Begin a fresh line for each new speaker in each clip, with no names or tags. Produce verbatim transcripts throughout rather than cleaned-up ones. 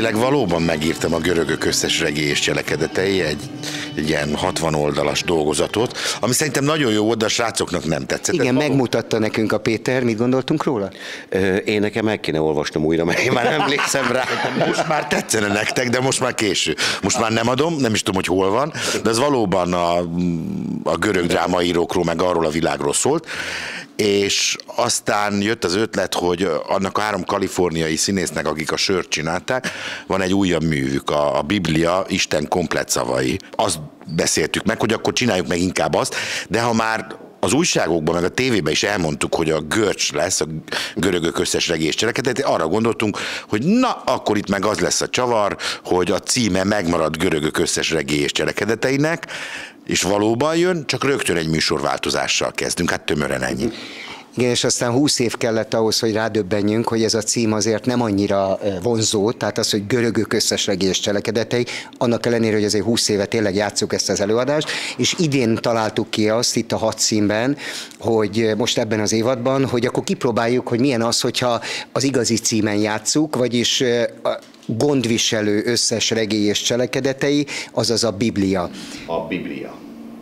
elméletileg valóban megírtam a Görögök összes regély és cselekedetei, egy, egy ilyen hatvan oldalas dolgozatot, ami szerintem nagyon jó volt, de a srácoknak nem tetszett.
Igen, megmutatta nekünk a Péter, mit gondoltunk róla?
Én nekem meg kéne olvasnom újra, mert én már nem emlékszem rá.
Most már tetszene nektek, de most már késő. Most már nem adom, nem is tudom, hogy hol van, de ez valóban a, a görög drámaírókról, meg arról a világról szólt. És aztán jött az ötlet, hogy annak a három kaliforniai színésznek, akik a Sört csinálták, van egy újabb művük, a, a Biblia, Isten komplett szavai. Azt beszéltük meg, hogy akkor csináljuk meg inkább azt, de ha már az újságokban, meg a tévében is elmondtuk, hogy a Görcs lesz, a Görögök összes regély és cselekedet, arra gondoltunk, hogy na, akkor itt meg az lesz a csavar, hogy a címe megmarad Görögök összes regély és cselekedeteinek, és valóban jön, csak rögtön egy műsorváltozással kezdünk, hát tömören ennyi.
Igen, és aztán húsz év kellett ahhoz, hogy rádöbbenjünk, hogy ez a cím azért nem annyira vonzó, tehát az, hogy Görögök összes regély és cselekedetei, annak ellenére, hogy azért húsz éve tényleg játsszuk ezt az előadást, és idén találtuk ki azt itt a hat címben, hogy most ebben az évadban, hogy akkor kipróbáljuk, hogy milyen az, hogyha az igazi címen játsszuk, vagyis a gondviselő összes regély és cselekedetei, azaz a Biblia.
A Biblia.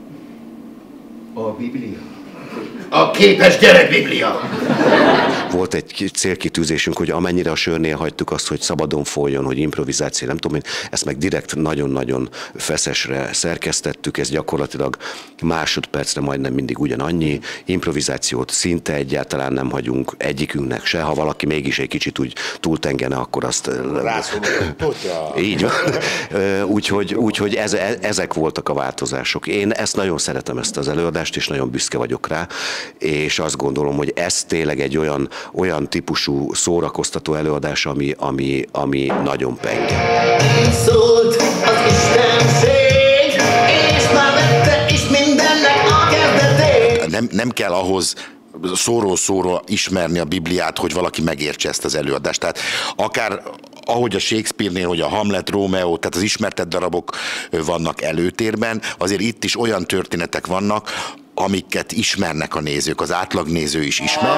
A Biblia.
A képes gyerek Biblia!
Volt egy célkitűzésünk, hogy amennyire a Sörnél hagytuk azt, hogy szabadon folyjon, hogy improvizáció, nem tudom én, ezt meg direkt nagyon-nagyon feszesre szerkesztettük, ez gyakorlatilag másodpercre majdnem mindig ugyanannyi, improvizációt szinte egyáltalán nem hagyunk egyikünknek se, ha valaki mégis egy kicsit úgy túltengene, akkor azt... Így van. Úgyhogy, úgyhogy ez, ezek voltak a változások. Én ezt nagyon szeretem, ezt az előadást, és nagyon büszke vagyok rá, és azt gondolom, hogy ez tényleg egy olyan, olyan típusú szórakoztató előadás, ami, ami, ami nagyon penge.
Szólt az Istenség, és már vette is mindennek a kezdetét.
Nem, nem kell ahhoz szóról szóról ismerni a Bibliát, hogy valaki megértse ezt az előadást. Tehát akár ahogy a Shakespeare-nél, hogy a Hamlet, Rómeó, tehát az ismertett darabok vannak előtérben, azért itt is olyan történetek vannak, amiket ismernek a nézők, az átlagnéző is ismer.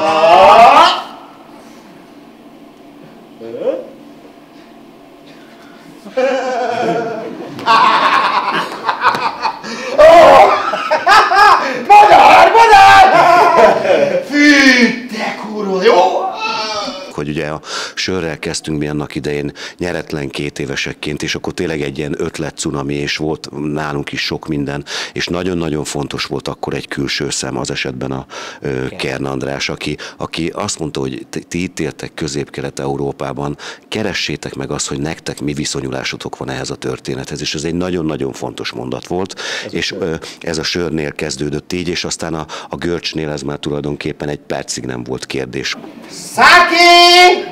Madár, madár! Fű, te kurva, jó?
Hogy ugye a Sörrel kezdtünk mi annak idején nyeretlen két évesekként, és akkor tényleg egy ilyen ötlet cunami, és volt nálunk is sok minden, és nagyon-nagyon fontos volt akkor egy külső szem, az esetben a ö, Kern András, aki, aki azt mondta, hogy ti itt éltek Közép-Kelet-Európában, keressétek meg azt, hogy nektek mi viszonyulásotok van ehhez a történethez, és ez egy nagyon-nagyon fontos mondat volt, ez és ö, ez a Sörnél kezdődött így, és aztán a, a Görcsnél ez már tulajdonképpen egy percig nem volt kérdés.
Száki!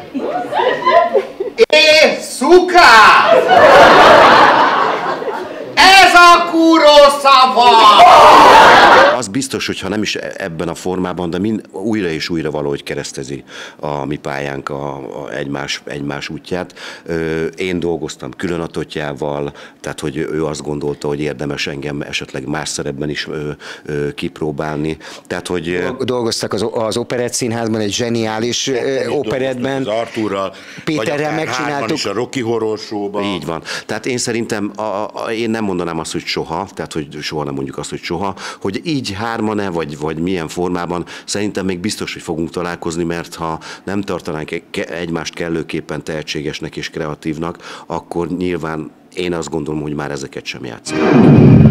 És szuka! Ez a kuró szava!
Az biztos, hogy ha nem is ebben a formában, de mind, újra és újra valahogy keresztezi a mi pályánk a, a egymás, egymás útját. Én dolgoztam külön a Totyával, tehát hogy ő azt gondolta, hogy érdemes engem esetleg más szerepben is kipróbálni. Tehát, hogy
dolgoztak az, az Operett Színházban, egy zseniális operettben.
Az Artúrral,
Péterrel megcsináltuk.
Is a Rocky Horror Show-ban.
Így van. Tehát én szerintem, a, a, én nem mondanám azt, hogy soha, tehát hogy soha nem mondjuk azt, hogy soha, hogy így hárman-e, vagy, vagy milyen formában, szerintem még biztos, hogy fogunk találkozni, mert ha nem tartanánk egymást kellőképpen tehetségesnek és kreatívnak, akkor nyilván én azt gondolom, hogy már ezeket sem játszunk.